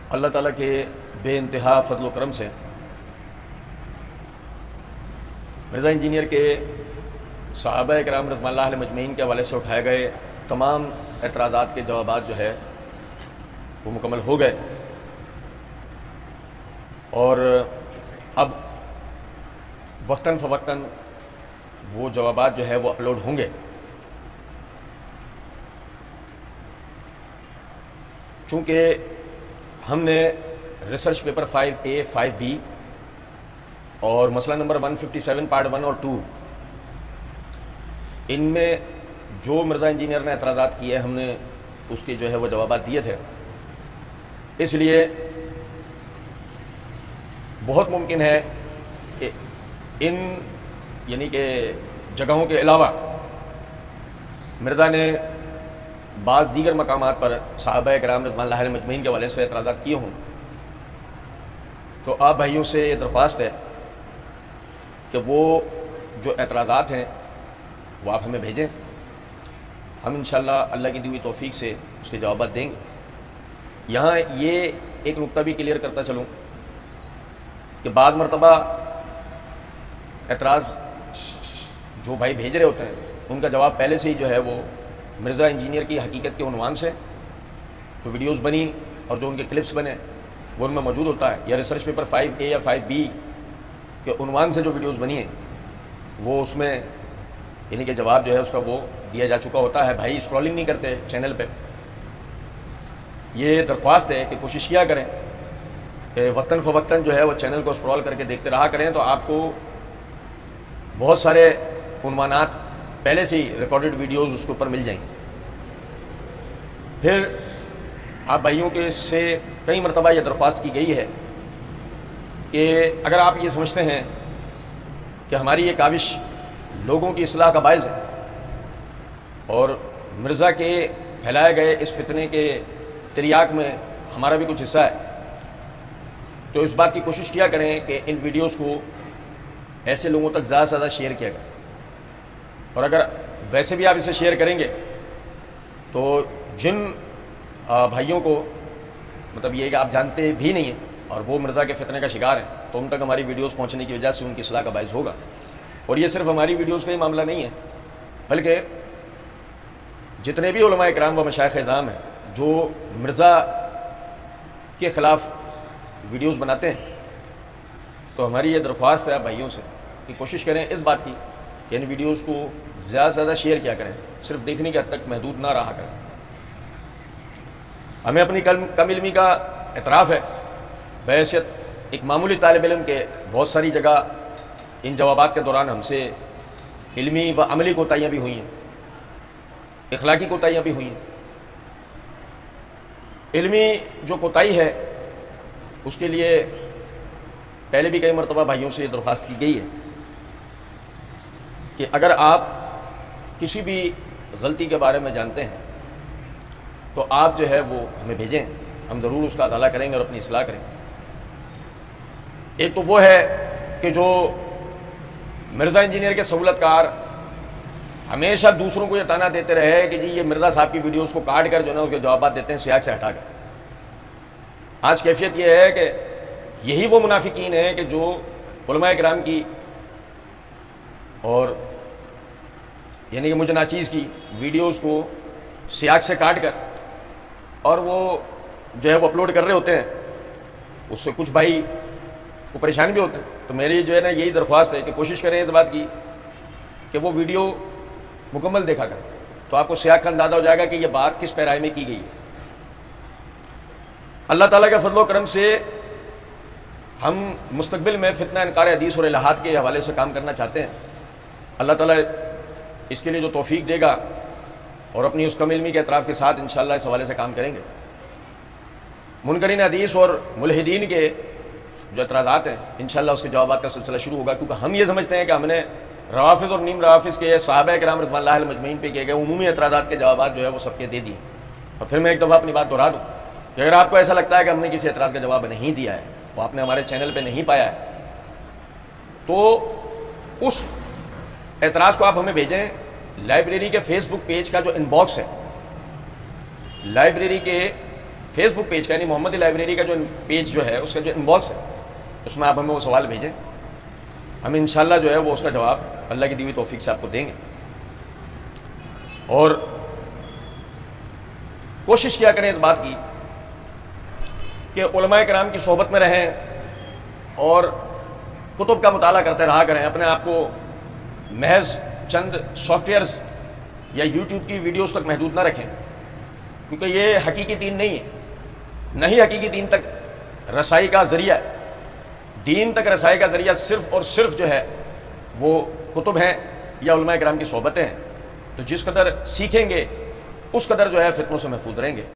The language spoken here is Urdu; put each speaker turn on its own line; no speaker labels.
اللہ تعالیٰ کے بے انتہا فضل و کرم سے مرزا انجینئر کے صحابہ کرام رضوان اللہ علیہ مجمعین کے حوالے سے اٹھائے گئے تمام اعتراضات کے جوابات جو ہے وہ مکمل ہو گئے، اور اب وقتاً فوقتاً وہ جوابات جو ہے وہ اپلوڈ ہوں گے۔ چونکہ ہم نے ریسرچ پیپر 5A 5B اور مسئلہ نمبر 157 پارٹ 1 اور 2 ان میں جو مرزا انجینئر نے اعتراضات کیے ہم نے اس کے جو ہے وہ جوابات دیے تھے، اس لیے بہت ممکن ہے کہ ان یعنی کہ جگہوں کے علاوہ مرزا نے بعض دیگر مقامات پر صحابہ کرام رضوان اللہ علیہ مجمعین کے حوالے سے اعتراضات کیے ہوں۔ تو آپ بھائیوں سے یہ درخواست ہے کہ وہ جو اعتراضات ہیں وہ آپ ہمیں بھیجیں، ہم انشاءاللہ اللہ کی دی ہوئی توفیق سے اس کے جوابات دیں گے۔ یہاں یہ ایک نقطہ بھی کلیئر کرتا چلوں کہ بعض مرتبہ اعتراض جو بھائی بھیج رہے ہوتے ہیں ان کا جواب پہلے سے ہی جو ہے وہ مرزا انجینئر کی حقیقت کے عنوان سے جو ویڈیوز بنی اور جو ان کے کلپس بنے وہ ان میں موجود ہوتا ہے، یا ریسرچ پیپر 5A یا 5B کے عنوان سے جو ویڈیوز بنی ہیں وہ اس میں یعنی کہ جواب جو ہے اس کا وہ دیا جا چکا ہوتا ہے۔ بھائی اسکرولنگ نہیں کرتے چینل پہ، یہ درخواست ہے کہ کوشش کیا کریں کہ وقتاً فوقتاً جو ہے وہ چینل کو اسکرول کر کے دیکھتے رہا کریں، تو آپ کو بہت سارے عنوانات پہلے سے ہی ریکارڈڈ ویڈیوز اس کے اوپر مل جائیں۔ پھر آپ بھائیوں کے سے کئی مرتبہ یہ درخواست کی گئی ہے کہ اگر آپ یہ سمجھتے ہیں کہ ہماری یہ کاوش لوگوں کی اصلاح کا باعث ہے اور مرزا کے پھیلائے گئے اس فتنے کے تریاک میں ہمارا بھی کچھ حصہ ہے، تو اس بات کی کوشش کیا کریں کہ ان ویڈیوز کو ایسے لوگوں تک زیادہ سے زیادہ شیئر کیا کریں، اور اگر ویسے بھی آپ اسے شیئر کریں گے تو جن بھائیوں کو مطلب یہ کہ آپ جانتے بھی نہیں ہیں اور وہ مرزا کے فتنے کا شکار ہیں، تو ان تک ہماری ویڈیوز پہنچنے کی وجہ سے ان کی اصلاح کا باعث ہوگا۔ اور یہ صرف ہماری ویڈیوز کا ہی معاملہ نہیں ہے، بلکہ جتنے بھی علماء کرام و مشائخ اعظام ہیں جو مرزا کے خلاف ویڈیوز بناتے ہیں، تو ہماری یہ درخواست ہے آپ بھائیوں سے کہ کوشش کریں اس بات کی کہ ان ویڈیوز کو زیادہ سے زیادہ شیئر کیا کریں، صرف دیکھنے کے حد تک محدود نہ رہا کریں۔ ہمیں اپنی کم علمی کا اعتراف ہے، بحیثیت ایک معمولی طالب علم کے بہت ساری جگہ ان جوابات کے دوران ہم سے علمی و عملی کوتاہیاں بھی ہوئی ہیں، اخلاقی کوتاہیاں بھی ہوئی ہیں۔ علمی جو کوتاہی ہے اس کے لیے پہلے بھی کئی مرتبہ بھائیوں سے یہ درخواست کی گئی ہے کہ اگر آپ کسی بھی غلطی کے بارے میں جانتے ہیں تو آپ جو ہے وہ ہمیں بھیجیں، ہم ضرور اس کا ازالہ کریں گے اور اپنی اصلاح کریں گے۔ ایک تو وہ ہے کہ جو مرزا انجینئر کے سہولت کار ہمیشہ دوسروں کو یہ تانا دیتے رہے کہ جی یہ مرزا صاحب کی ویڈیوز کو کاٹ کر جو ہے نا اس کے جوابات دیتے ہیں سیاق سے ہٹا کر۔ آج کیفیت یہ ہے کہ یہی وہ منافقین ہیں کہ جو علماء کرام کی اور یعنی کہ مجھ ناچیز کی ویڈیوز کو سیاق سے کاٹ کر اور وہ جو ہے وہ اپلوڈ کر رہے ہوتے ہیں، اس سے کچھ بھائی وہ پریشان بھی ہوتے ہیں۔ تو میری جو ہے نا یہی درخواست ہے کہ کوشش کریں اس بات کی کہ وہ ویڈیو مکمل دیکھا کریں، تو آپ کو سیاق کا اندازہ ہو جائے گا کہ یہ بات کس پیرائی میں کی گئی ہے۔ اللہ تعالیٰ کے فضل و کرم سے ہم مستقبل میں فتنہ انکار حدیث اور الہات کے حوالے سے کام کرنا چاہتے ہیں۔ اللہ تعالیٰ اس کے لیے جو توفیق دے گا اور اپنی اس کم علمی کے اعتراف کے ساتھ انشاءاللہ اس حوالے سے کام کریں گے۔ منکرین حدیث اور ملحدین کے جو اعتراضات ہیں انشاءاللہ اس کے جوابات کا سلسلہ شروع ہوگا، کیونکہ ہم یہ سمجھتے ہیں کہ ہم نے روافض اور نیم روافض کے صحابہ کرام رضوان اللہ علیہ مجمعین پہ کیے گئے عمومی اعتراضات کے جوابات جو ہے وہ سب کے دے دیے۔ اور پھر میں ایک دفعہ اپنی بات دہرا دوں کہ اگر آپ کو ایسا لگتا ہے کہ ہم نے کسی اعتراض کا جواب نہیں دیا ہے، وہ آپ نے ہمارے چینل پہ نہیں پایا ہے، تو اس اعتراض کو آپ ہمیں بھیجیں۔ لائبریری کے فیس بک پیج کا جو ان باکس ہے، لائبریری کے فیس بک پیج کا یعنی محمدی لائبریری کا جو پیج جو ہے اس کا جو ان باکس ہے اس میں آپ ہمیں وہ سوال بھیجیں، ہم انشاءاللہ جو ہے وہ اس کا جواب اللہ کی دی ہوئی توفیق سے آپ کو دیں گے۔ اور کوشش کیا کریں اس بات کی کہ علماء کرام کی صحبت میں رہیں اور کتب کا مطالعہ کرتے رہا کریں، اپنے آپ کو محض چند سافٹ ویئرز یا یوٹیوب کی ویڈیوز تک محدود نہ رکھیں، کیونکہ یہ حقیقی دین نہیں ہے، نہ ہی حقیقی دین تک رسائی کا ذریعہ ہے۔ دین تک رسائی کا ذریعہ صرف اور صرف جو ہے وہ کتب ہیں یا علماء کرام کی صحبتیں ہیں، تو جس قدر سیکھیں گے اس قدر جو ہے فتنوں سے محفوظ رہیں گے۔